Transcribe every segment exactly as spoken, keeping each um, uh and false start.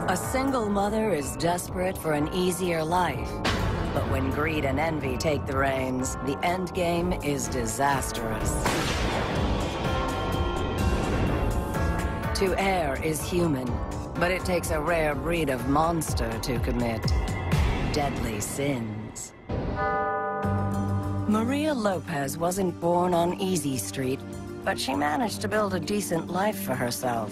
A single mother is desperate for an easier life. But when greed and envy take the reins, the end game is disastrous. To err is human, but it takes a rare breed of monster to commit deadly sins. Maria Lopez wasn't born on Easy Street, but she managed to build a decent life for herself.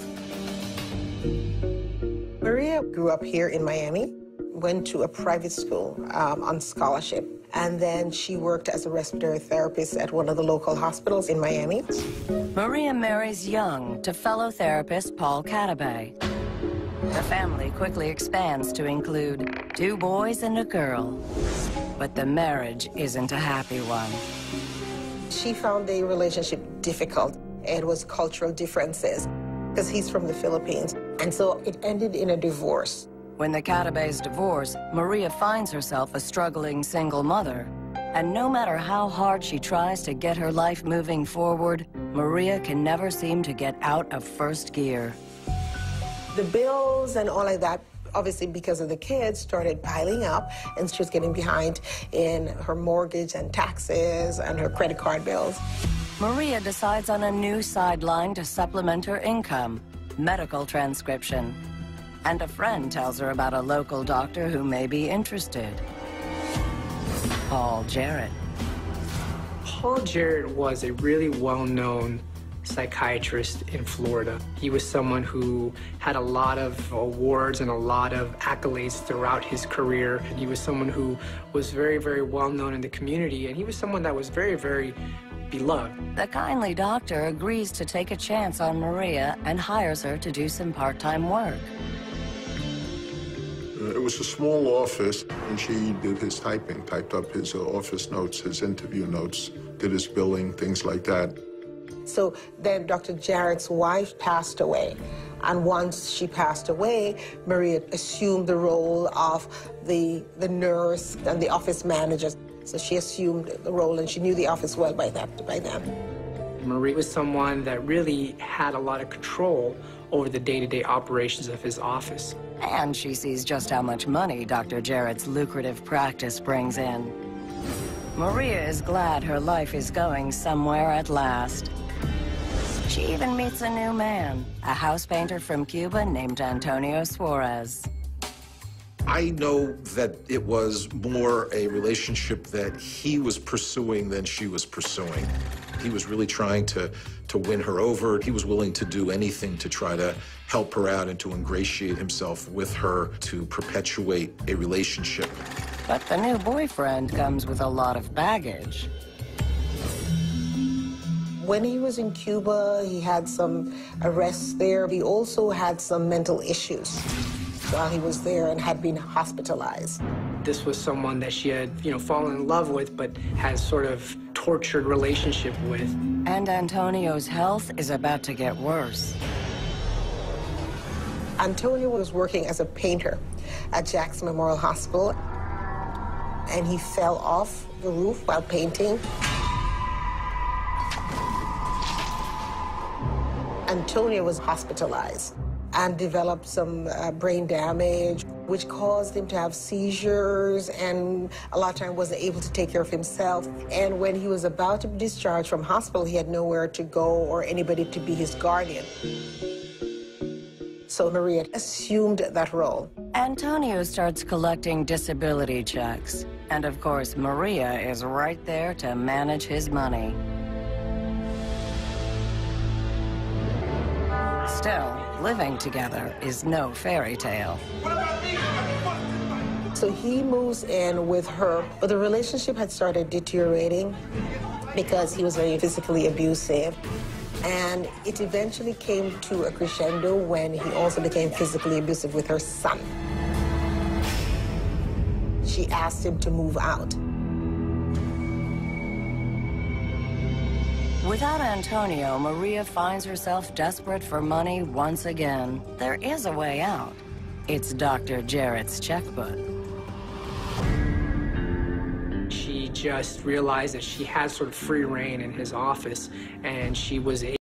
Maria grew up here in Miami, went to a private school um, on scholarship, and then she worked as a respiratory therapist at one of the local hospitals in Miami. Maria marries young to fellow therapist Paul Catabay. The family quickly expands to include two boys and a girl. But the marriage isn't a happy one. She found the relationship difficult. It was cultural differences, because he's from the Philippines. And so it ended in a divorce. When the Catabays divorce, Maria finds herself a struggling single mother. And no matter how hard she tries to get her life moving forward, Maria can never seem to get out of first gear. The bills and all of that, obviously because of the kids, started piling up, and she was getting behind in her mortgage and taxes and her credit card bills. Maria decides on a new sideline to supplement her income, medical transcription. And a friend tells her about a local doctor who may be interested. Paul Jarrett. Paul Jarrett was a really well-known psychiatrist in Florida. He was someone who had a lot of awards and a lot of accolades throughout his career. He was someone who was very, very well-known in the community, and he was someone that was very, very beloved. The kindly doctor agrees to take a chance on Maria and hires her to do some part-time work. It was a small office, and she did his typing, typed up his uh, office notes, his interview notes, did his billing, things like that. So then Doctor Jarrett's wife passed away. And once she passed away, Maria assumed the role of the, the nurse and the office manager. So she assumed the role, and she knew the office well by, that, by then. Marie was someone that really had a lot of control over the day-to-day operations of his office. And she sees just how much money Doctor Jarrett's lucrative practice brings in. Maria is glad her life is going somewhere at last. She even meets a new man, a house painter from Cuba named Antonio Suarez. I know that it was more a relationship that he was pursuing than she was pursuing. He was really trying to, to win her over. He was willing to do anything to try to help her out and to ingratiate himself with her to perpetuate a relationship. But the new boyfriend comes with a lot of baggage. When he was in Cuba, he had some arrests there. He also had some mental issues while he was there and had been hospitalized. This was someone that she had, you know, fallen in love with, but had sort of tortured relationship with. And Antonio's health is about to get worse. Antonio was working as a painter at Jackson Memorial Hospital, and he fell off the roof while painting. Antonio was hospitalized and developed some uh, brain damage, which caused him to have seizures, and a lot of times wasn't able to take care of himself. And when he was about to be discharged from hospital, he had nowhere to go or anybody to be his guardian. So Maria assumed that role. Antonio starts collecting disability checks. And of course, Maria is right there to manage his money. Still, living together is no fairy tale. So he moves in with her, but the relationship had started deteriorating because he was very physically abusive. And it eventually came to a crescendo when he also became physically abusive with her son. She asked him to move out. Without Antonio, Maria finds herself desperate for money once again. There is a way out. It's Doctor Jarrett's checkbook. She just realized that she had sort of free reign in his office, and she was able